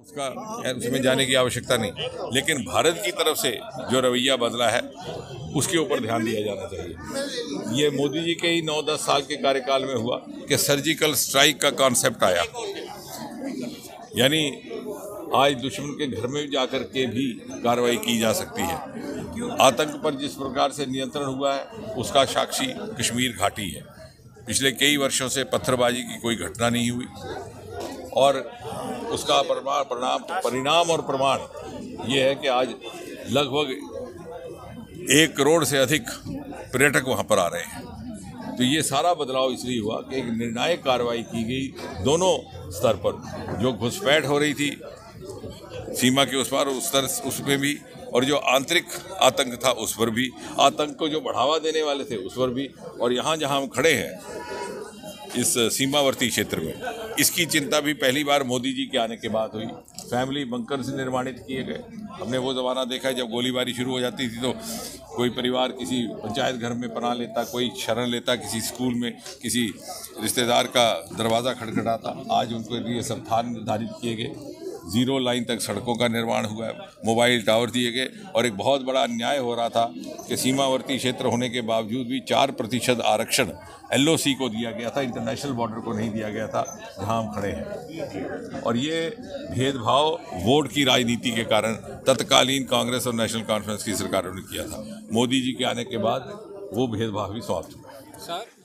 उसमें जाने की आवश्यकता नहीं, लेकिन भारत की तरफ से जो रवैया बदला है उसके ऊपर ध्यान दिया जाना चाहिए। ये मोदी जी के ही 9-10 साल के कार्यकाल में हुआ कि सर्जिकल स्ट्राइक का कॉन्सेप्ट आया, यानी आज दुश्मन के घर में जाकर के भी कार्रवाई की जा सकती है। आतंक पर जिस प्रकार से नियंत्रण हुआ है उसका साक्षी कश्मीर घाटी है। पिछले कई वर्षों से पत्थरबाजी की कोई घटना नहीं हुई और उसका परिणाम और प्रमाण ये है कि आज लगभग 1 करोड़ से अधिक पर्यटक वहाँ पर आ रहे हैं। तो ये सारा बदलाव इसलिए हुआ कि एक निर्णायक कार्रवाई की गई दोनों स्तर पर। जो घुसपैठ हो रही थी सीमा के उस पार उसमें भी, और जो आंतरिक आतंक था उस पर भी, आतंक को जो बढ़ावा देने वाले थे उस पर भी, और यहाँ जहाँ हम खड़े हैं इस सीमावर्ती क्षेत्र में, इसकी चिंता भी पहली बार मोदी जी के आने के बाद हुई। फैमिली बंकर्स निर्माणित किए गए। हमने वो ज़माना देखा है जब गोलीबारी शुरू हो जाती थी तो कोई परिवार किसी पंचायत घर में पनाह लेता, कोई शरण लेता, किसी स्कूल में किसी रिश्तेदार का दरवाज़ा खटखटाता। आज उनको लिए सब स्थान निर्धारित किए गए, 0 लाइन तक सड़कों का निर्माण हुआ है, मोबाइल टावर दिए गए, और एक बहुत बड़ा अन्याय हो रहा था कि सीमावर्ती क्षेत्र होने के बावजूद भी 4% आरक्षण LOC को दिया गया था, इंटरनेशनल बॉर्डर को नहीं दिया गया था जहां हम खड़े हैं। और ये भेदभाव वोट की राजनीति के कारण तत्कालीन कांग्रेस और नेशनल कॉन्फ्रेंस की सरकारों ने किया था। मोदी जी के आने के बाद वो भेदभाव भी समाप्त हुआ है।